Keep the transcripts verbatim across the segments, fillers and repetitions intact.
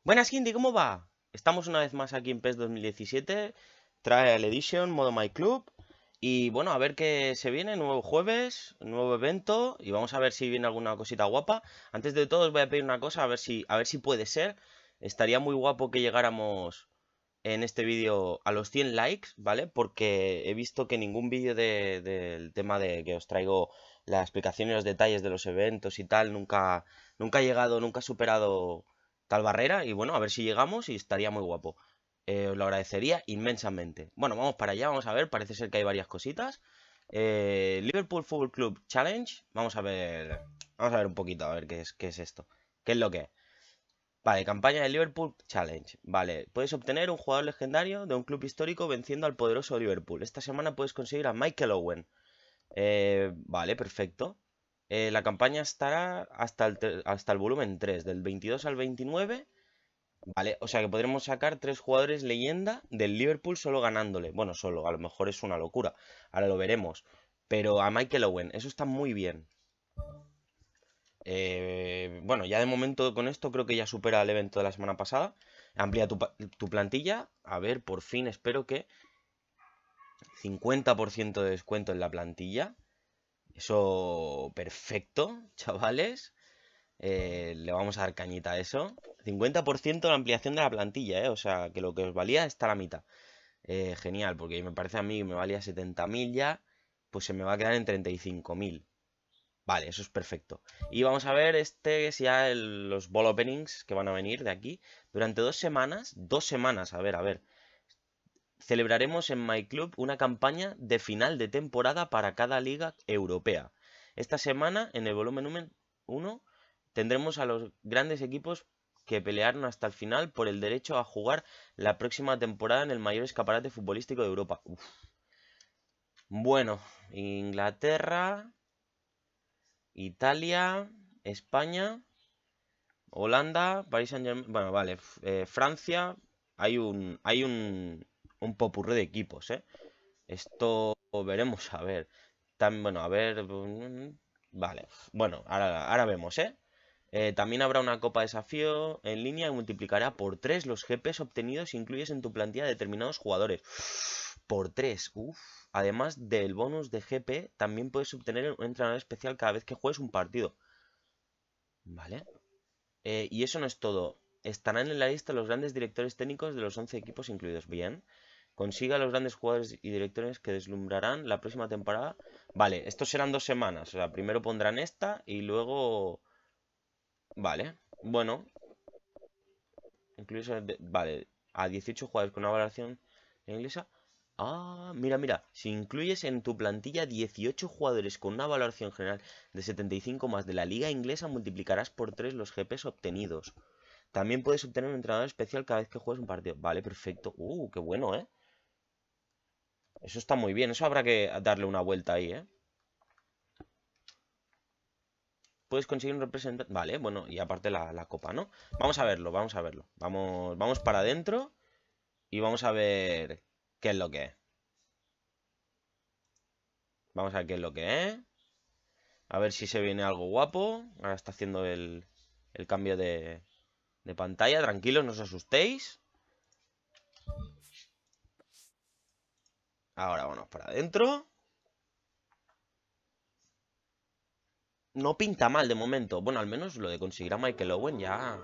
Buenas, Kindy, ¿cómo va? Estamos una vez más aquí en PES dos mil diecisiete, Trial Edition, modo My Club. Y bueno, a ver qué se viene, nuevo jueves, nuevo evento, y vamos a ver si viene alguna cosita guapa. Antes de todo os voy a pedir una cosa, a ver si, a ver si puede ser. Estaría muy guapo que llegáramos en este vídeo a los cien likes, ¿vale? Porque he visto que ningún vídeo de- del tema de que os traigo la explicación y los detalles de los eventos y tal, nunca, nunca ha llegado, nunca ha superado tal barrera. Y bueno, a ver si llegamos y estaría muy guapo. Eh, os lo agradecería inmensamente. Bueno, vamos para allá, vamos a ver, parece ser que hay varias cositas. Eh, Liverpool Football Club Challenge, vamos a ver, vamos a ver un poquito, a ver qué es, qué es esto, qué es lo que es. Vale, campaña de Liverpool Challenge. Vale, puedes obtener un jugador legendario de un club histórico venciendo al poderoso Liverpool. Esta semana puedes conseguir a Michael Owen. Eh, vale, perfecto. Eh, la campaña estará hasta el, tre- hasta el volumen tres, del veintidós al veintinueve. Vale, o sea que podremos sacar tres jugadores leyenda del Liverpool solo ganándole. Bueno, solo, a lo mejor es una locura. Ahora lo veremos. Pero a Michael Owen, eso está muy bien. Eh, bueno, ya de momento con esto creo que ya supera el evento de la semana pasada. Amplía tu, pa- tu plantilla. A ver, por fin espero que cincuenta por ciento de descuento en la plantilla. Eso, perfecto, chavales. Eh, le vamos a dar cañita a eso. cincuenta por ciento de la ampliación de la plantilla, ¿eh? O sea, que lo que os valía está a la mitad. Eh, genial, porque me parece a mí que me valía setenta mil ya. Pues se me va a quedar en treinta y cinco mil. Vale, eso es perfecto. Y vamos a ver este es ya el- los ball openings que van a venir de aquí. Durante dos semanas, dos semanas, a ver, a ver. Celebraremos en My Club una campaña de final de temporada para cada liga europea. Esta semana, en el volumen uno, tendremos a los grandes equipos que pelearon hasta el final por el derecho a jugar la próxima temporada en el mayor escaparate futbolístico de Europa. Uf. Bueno, Inglaterra, Italia, España. Holanda, Paris Saint-Germain, bueno, vale, f- eh, Francia, hay un, hay un, un popurrí de equipos, ¿eh? Esto veremos, a ver. También, bueno, a ver, mm, vale, bueno, ahora, ahora vemos, ¿eh? Eh, También habrá una copa de desafío en línea que multiplicará por tres los G Ps obtenidos si incluyes en tu plantilla determinados jugadores. Por tres, uff. Además del bonus de G P, también puedes obtener un entrenador especial cada vez que juegues un partido. ¿Vale? Eh, y eso no es todo. Estarán en la lista los grandes directores técnicos de los once equipos incluidos. Bien. Consiga los grandes jugadores y directores que deslumbrarán la próxima temporada. Vale, estos serán dos semanas. O sea, primero pondrán esta y luego... Vale. Bueno, incluso... Vale, a dieciocho jugadores con una valoración inglesa. Ah, mira, mira. Si incluyes en tu plantilla dieciocho jugadores con una valoración general de setenta y cinco más de la liga inglesa, multiplicarás por tres los G Ps obtenidos. También puedes obtener un entrenador especial cada vez que juegues un partido. Vale, perfecto. Uh, qué bueno, ¿eh? Eso está muy bien. Eso habrá que darle una vuelta ahí, ¿eh? Puedes conseguir un representante. Vale, bueno, y aparte la, la copa, ¿no? Vamos a verlo, vamos a verlo. Vamos, vamos para adentro y vamos a ver qué es lo que es. Vamos a ver qué es lo que es. A ver si se viene algo guapo. Ahora está haciendo el, el cambio de, de pantalla. Tranquilos, no os asustéis. Ahora vamos para adentro. No pinta mal de momento. Bueno, al menos lo de conseguir a Michael Owen ya...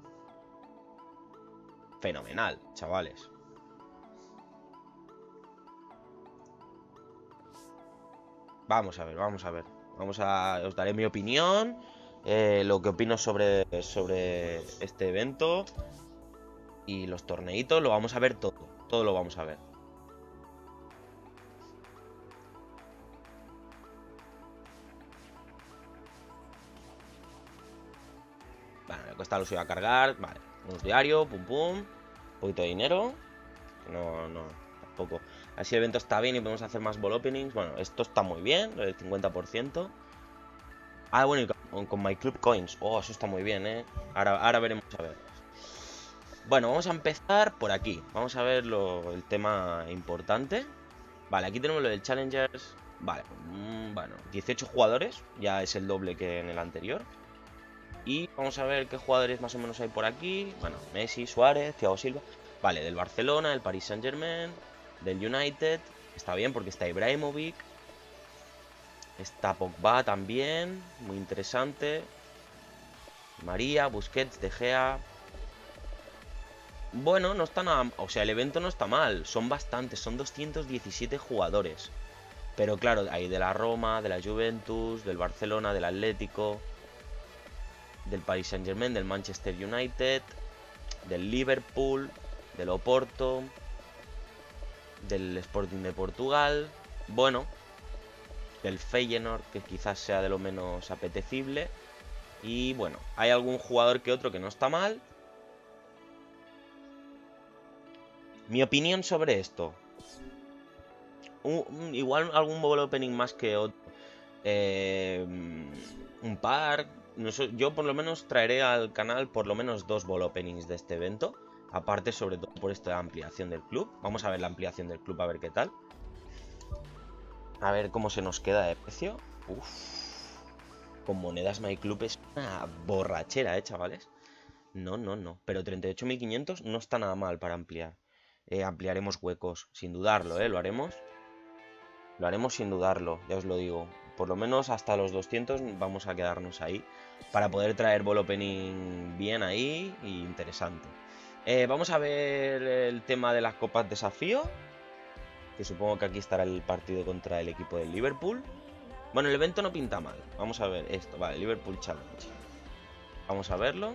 Fenomenal, chavales. Vamos a ver, vamos a ver. Vamos a... Os daré mi opinión. Eh, lo que opino sobre, sobre este evento. Y los torneitos. Lo vamos a ver todo. Todo lo vamos a ver. Vale, me cuesta lo suyo a cargar. Vale. Un diario, pum pum. Un poquito de dinero. No, no, tampoco. Así el evento está bien y podemos hacer más ball openings. Bueno, esto está muy bien, el cincuenta por ciento. Ah, bueno, y con, con My Club Coins. Oh, eso está muy bien, ¿eh? Ahora, ahora veremos a ver. Bueno, vamos a empezar por aquí. Vamos a ver lo, el tema importante. Vale, aquí tenemos lo del Challengers. Vale, mm, bueno, dieciocho jugadores. Ya es el doble que en el anterior. Y vamos a ver qué jugadores más o menos hay por aquí. Bueno, Messi, Suárez, Thiago Silva. Vale, del Barcelona, del Paris Saint-Germain, del United. Está bien porque está Ibrahimovic. Está Pogba también, muy interesante. María, Busquets, De Gea. Bueno, no está nada... O sea, el evento no está mal. Son bastantes, son doscientos diecisiete jugadores. Pero claro, hay de la Roma, de la Juventus, del Barcelona, del Atlético, del Paris Saint-Germain, del Manchester United, del Liverpool, del Oporto, del Sporting de Portugal. Bueno, del Feyenoord, que quizás sea de lo menos apetecible. Y bueno, hay algún jugador que otro que no está mal. Mi opinión sobre esto. Un, igual algún ball opening más que otro. Eh, un par. No sé, yo por lo menos traeré al canal por lo menos dos ball openings de este evento. Aparte, sobre todo por esta ampliación del club. Vamos a ver la ampliación del club, a ver qué tal. A ver cómo se nos queda de precio. Uff. Con monedas MyClub es una borrachera, ¿eh, chavales? No, no, no. Pero treinta y ocho mil quinientos no está nada mal para ampliar. Eh, ampliaremos huecos, sin dudarlo, ¿eh? Lo haremos. Lo haremos sin dudarlo, ya os lo digo. Por lo menos hasta los doscientos vamos a quedarnos ahí. Para poder traer ball opening bien ahí y interesante. Eh, vamos a ver el tema de las copas desafío. Que supongo que aquí estará el partido contra el equipo del Liverpool. Bueno, el evento no pinta mal. Vamos a ver esto. Vale, Liverpool Challenge. Vamos a verlo.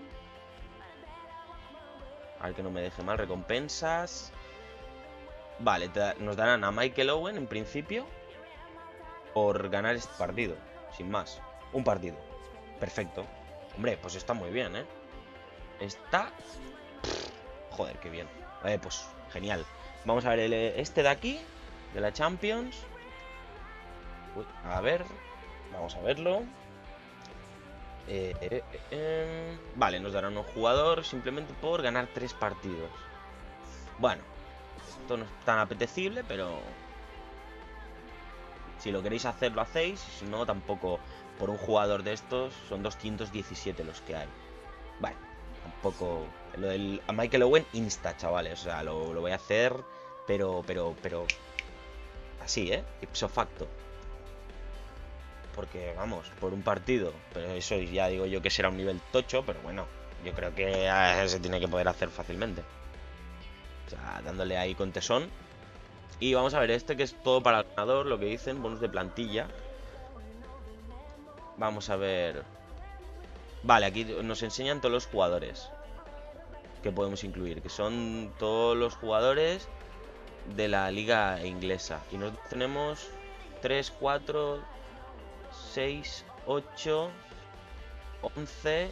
A ver que no me deje mal. Recompensas. Vale, te, nos darán a Michael Owen en principio por ganar este partido. Sin más. Un partido. Perfecto. Hombre, pues está muy bien, ¿eh? Está... Joder, qué bien. Eh, pues genial. Vamos a ver el, este de aquí. De la Champions. Uy, a ver. Vamos a verlo. Eh, eh, eh, eh. Vale, nos darán un jugador simplemente por ganar tres partidos. Bueno, esto no es tan apetecible, pero si lo queréis hacer, lo hacéis. Si no, tampoco por un jugador de estos. Son doscientos diecisiete los que hay. Vale, tampoco... Lo del a Michael Owen insta, chavales. O sea, lo, lo voy a hacer, pero, pero, pero... Así, ¿eh? Ipso facto. Porque, vamos, por un partido. Pero eso ya digo yo que será un nivel tocho, pero bueno, yo creo que eh, se tiene que poder hacer fácilmente. O sea, dándole ahí con tesón. Y vamos a ver este que es todo para el ganador, lo que dicen, bonus de plantilla. Vamos a ver... Vale, aquí nos enseñan todos los jugadores que podemos incluir, que son todos los jugadores de la liga inglesa. Y nosotros tenemos tres, cuatro, seis, ocho, once,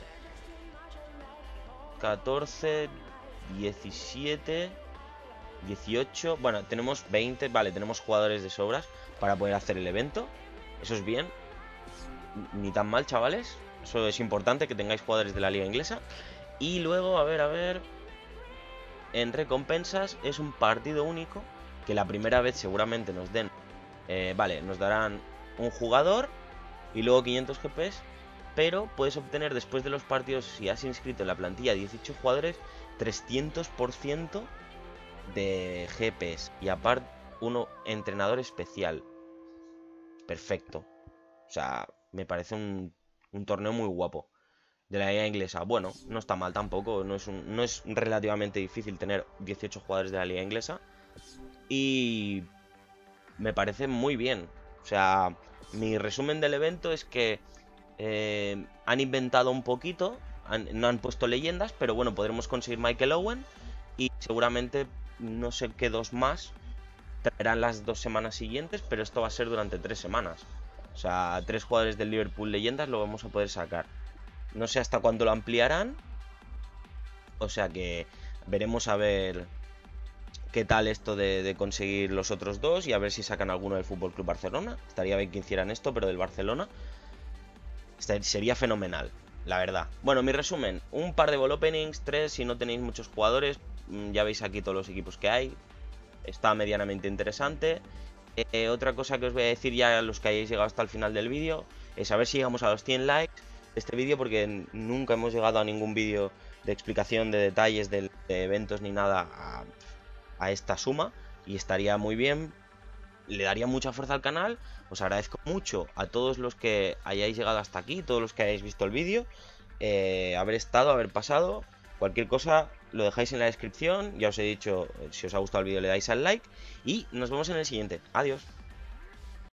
catorce, diecisiete, dieciocho. Bueno, tenemos veinte. Vale, tenemos jugadores de sobras para poder hacer el evento. Eso es bien. Ni tan mal, chavales. Eso es importante, que tengáis jugadores de la liga inglesa. Y luego, a ver, a ver... En recompensas es un partido único, que la primera vez seguramente nos den... Eh, vale, nos darán un jugador y luego quinientos G Ps, pero puedes obtener después de los partidos, si has inscrito en la plantilla dieciocho jugadores, trescientos por ciento de G Ps. Y aparte, uno entrenador especial. Perfecto. O sea, me parece un, un torneo muy guapo. De la liga inglesa. Bueno, no está mal tampoco. No es, un, no es relativamente difícil tener dieciocho jugadores de la liga inglesa. Y me parece muy bien. O sea, mi resumen del evento es que eh, han inventado un poquito. Han, no han puesto leyendas, pero bueno, podremos conseguir Michael Owen. Y seguramente no sé qué dos más traerán las dos semanas siguientes, pero esto va a ser durante tres semanas. O sea, tres jugadores del Liverpool leyendas lo vamos a poder sacar. No sé hasta cuándo lo ampliarán. O sea que veremos a ver qué tal esto de, de conseguir los otros dos. Y a ver si sacan alguno del F C Barcelona. Estaría bien que hicieran esto, pero del Barcelona sería fenomenal, la verdad. Bueno, mi resumen. Un par de ball openings, tres si no tenéis muchos jugadores. Ya veis aquí todos los equipos que hay. Está medianamente interesante. Eh, otra cosa que os voy a decir ya a los que hayáis llegado hasta el final del vídeo es a ver si llegamos a los cien likes. este vídeo porque nunca hemos llegado a ningún vídeo de explicación de detalles de, de eventos ni nada a, a esta suma. Y estaría muy bien, le daría mucha fuerza al canal. Os agradezco mucho a todos los que hayáis llegado hasta aquí, todos los que hayáis visto el vídeo, eh, haber estado, haber pasado. Cualquier cosa lo dejáis en la descripción. Ya os he dicho, si os ha gustado el vídeo le dais al like. Y nos vemos en el siguiente. Adiós.